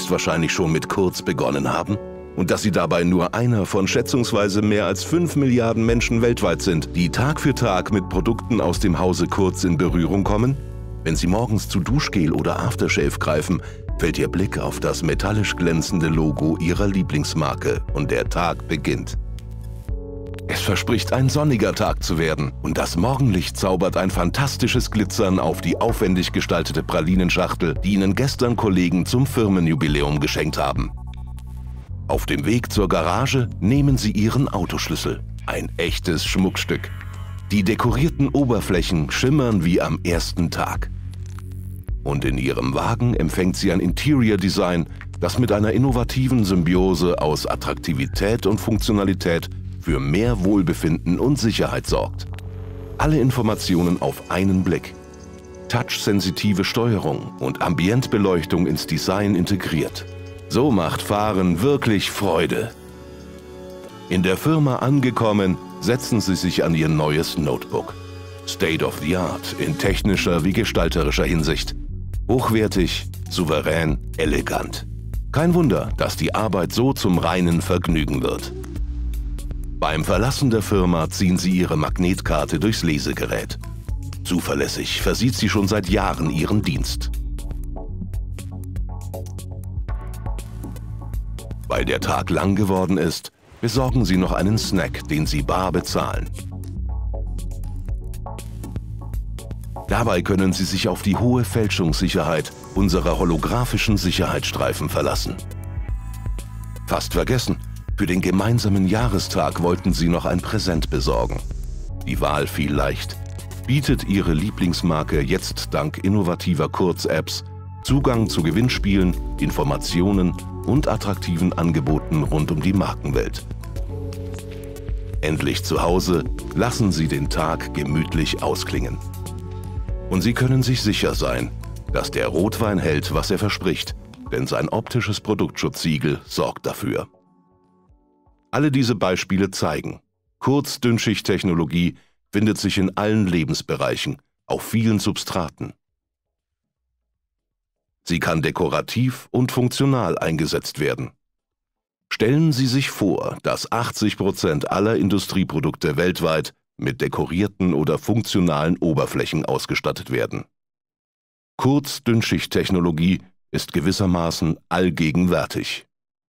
höchstwahrscheinlich schon mit Kurz begonnen haben? Und dass Sie dabei nur einer von schätzungsweise mehr als 5 Milliarden Menschen weltweit sind, die Tag für Tag mit Produkten aus dem Hause Kurz in Berührung kommen? Wenn Sie morgens zu Duschgel oder Aftershave greifen, fällt Ihr Blick auf das metallisch glänzende Logo Ihrer Lieblingsmarke und der Tag beginnt. Es verspricht ein sonniger Tag zu werden und das Morgenlicht zaubert ein fantastisches Glitzern auf die aufwendig gestaltete Pralinenschachtel, die Ihnen gestern Kollegen zum Firmenjubiläum geschenkt haben. Auf dem Weg zur Garage nehmen Sie Ihren Autoschlüssel. Ein echtes Schmuckstück. Die dekorierten Oberflächen schimmern wie am ersten Tag. Und in Ihrem Wagen empfängt Sie ein Interior Design, das mit einer innovativen Symbiose aus Attraktivität und Funktionalität für mehr Wohlbefinden und Sicherheit sorgt. Alle Informationen auf einen Blick. Touch-sensitive Steuerung und Ambientbeleuchtung ins Design integriert. So macht Fahren wirklich Freude. In der Firma angekommen, setzen Sie sich an Ihr neues Notebook. State of the Art in technischer wie gestalterischer Hinsicht. Hochwertig, souverän, elegant. Kein Wunder, dass die Arbeit so zum reinen Vergnügen wird. Beim Verlassen der Firma ziehen Sie Ihre Magnetkarte durchs Lesegerät. Zuverlässig versieht sie schon seit Jahren Ihren Dienst. Weil der Tag lang geworden ist, besorgen Sie noch einen Snack, den Sie bar bezahlen. Dabei können Sie sich auf die hohe Fälschungssicherheit unserer holographischen Sicherheitsstreifen verlassen. Fast vergessen, für den gemeinsamen Jahrestag wollten Sie noch ein Präsent besorgen. Die Wahl fiel leicht. Bietet Ihre Lieblingsmarke jetzt dank innovativer Kurz-Apps Zugang zu Gewinnspielen, Informationen und attraktiven Angeboten rund um die Markenwelt. Endlich zu Hause, lassen Sie den Tag gemütlich ausklingen. Und Sie können sich sicher sein, dass der Rotwein hält, was er verspricht, denn sein optisches Produktschutzsiegel sorgt dafür. Alle diese Beispiele zeigen, Kurz-Dünnschicht-Technologie findet sich in allen Lebensbereichen, auf vielen Substraten. Sie kann dekorativ und funktional eingesetzt werden. Stellen Sie sich vor, dass 80% aller Industrieprodukte weltweit mit dekorierten oder funktionalen Oberflächen ausgestattet werden. Kurz-Dünnschicht-Technologie ist gewissermaßen allgegenwärtig.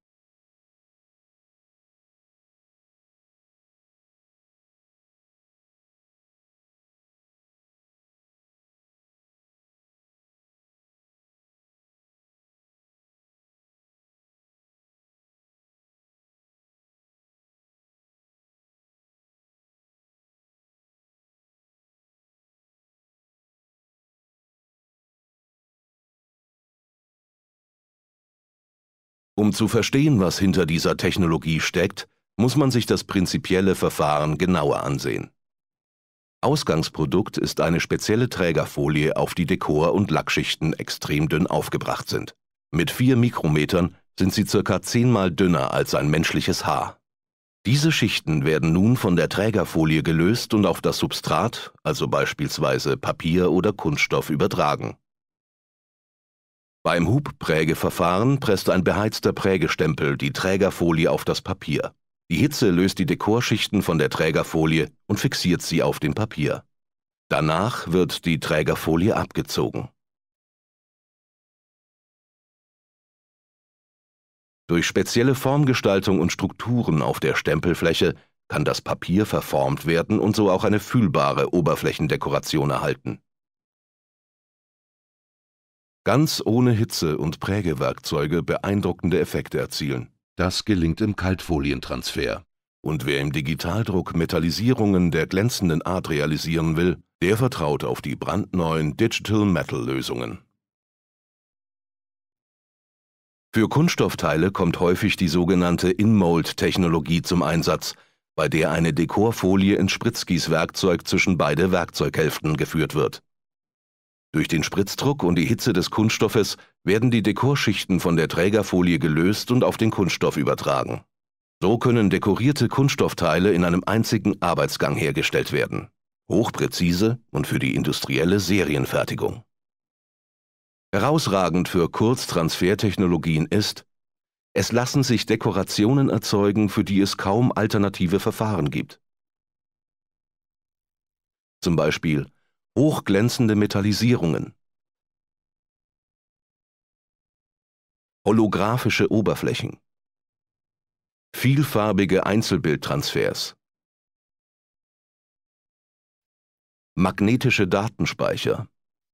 Um zu verstehen, was hinter dieser Technologie steckt, muss man sich das prinzipielle Verfahren genauer ansehen. Ausgangsprodukt ist eine spezielle Trägerfolie, auf die Dekor- und Lackschichten extrem dünn aufgebracht sind. Mit 4 Mikrometern sind sie ca. 10-mal dünner als ein menschliches Haar. Diese Schichten werden nun von der Trägerfolie gelöst und auf das Substrat, also beispielsweise Papier oder Kunststoff, übertragen. Beim Hubprägeverfahren presst ein beheizter Prägestempel die Trägerfolie auf das Papier. Die Hitze löst die Dekorschichten von der Trägerfolie und fixiert sie auf dem Papier. Danach wird die Trägerfolie abgezogen. Durch spezielle Formgestaltung und Strukturen auf der Stempelfläche kann das Papier verformt werden und so auch eine fühlbare Oberflächendekoration erhalten. Ganz ohne Hitze und Prägewerkzeuge beeindruckende Effekte erzielen. Das gelingt im Kaltfolientransfer. Und wer im Digitaldruck Metallisierungen der glänzenden Art realisieren will, der vertraut auf die brandneuen Digital Metal Lösungen. Für Kunststoffteile kommt häufig die sogenannte In-Mold-Technologie zum Einsatz, bei der eine Dekorfolie in Spritzgießwerkzeug zwischen beide Werkzeughälften geführt wird. Durch den Spritzdruck und die Hitze des Kunststoffes werden die Dekorschichten von der Trägerfolie gelöst und auf den Kunststoff übertragen. So können dekorierte Kunststoffteile in einem einzigen Arbeitsgang hergestellt werden. Hochpräzise und für die industrielle Serienfertigung. Herausragend für Kurztransfertechnologien ist: Es lassen sich Dekorationen erzeugen, für die es kaum alternative Verfahren gibt. Zum Beispiel hochglänzende Metallisierungen, holographische Oberflächen, vielfarbige Einzelbildtransfers, magnetische Datenspeicher,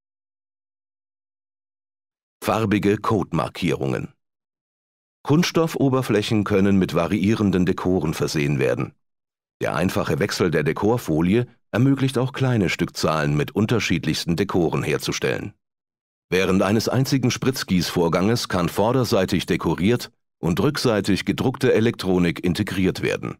farbige Codemarkierungen. Kunststoffoberflächen können mit variierenden Dekoren versehen werden. Der einfache Wechsel der Dekorfolie ermöglicht auch kleine Stückzahlen mit unterschiedlichsten Dekoren herzustellen. Während eines einzigen Spritzgießvorganges kann vorderseitig dekoriert und rückseitig gedruckte Elektronik integriert werden.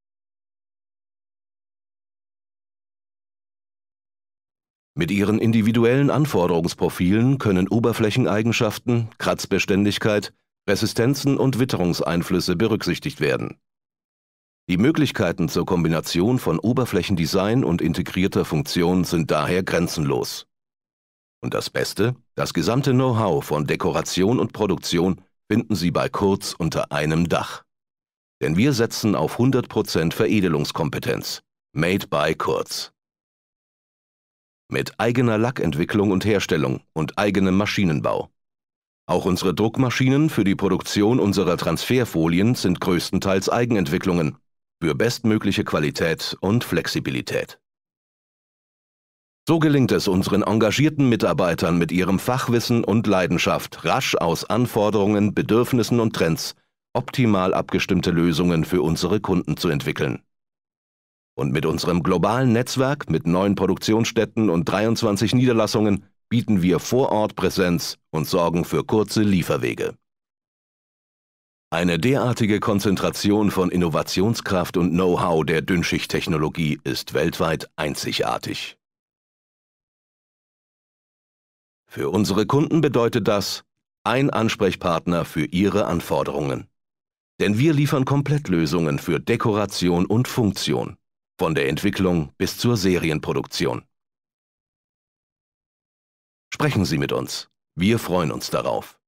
Mit ihren individuellen Anforderungsprofilen können Oberflächeneigenschaften, Kratzbeständigkeit, Resistenzen und Witterungseinflüsse berücksichtigt werden. Die Möglichkeiten zur Kombination von Oberflächendesign und integrierter Funktion sind daher grenzenlos. Und das Beste: Das gesamte Know-how von Dekoration und Produktion finden Sie bei Kurz unter einem Dach. Denn wir setzen auf 100% Veredelungskompetenz. Made by Kurz. Mit eigener Lackentwicklung und Herstellung und eigenem Maschinenbau. Auch unsere Druckmaschinen für die Produktion unserer Transferfolien sind größtenteils Eigenentwicklungen für bestmögliche Qualität und Flexibilität. So gelingt es unseren engagierten Mitarbeitern mit ihrem Fachwissen und Leidenschaft, rasch aus Anforderungen, Bedürfnissen und Trends optimal abgestimmte Lösungen für unsere Kunden zu entwickeln. Und mit unserem globalen Netzwerk mit 9 Produktionsstätten und 23 Niederlassungen bieten wir Vorortpräsenz und sorgen für kurze Lieferwege. Eine derartige Konzentration von Innovationskraft und Know-how der Dünnschichttechnologie ist weltweit einzigartig. Für unsere Kunden bedeutet das ein Ansprechpartner für ihre Anforderungen. Denn wir liefern Komplettlösungen für Dekoration und Funktion, von der Entwicklung bis zur Serienproduktion. Sprechen Sie mit uns. Wir freuen uns darauf.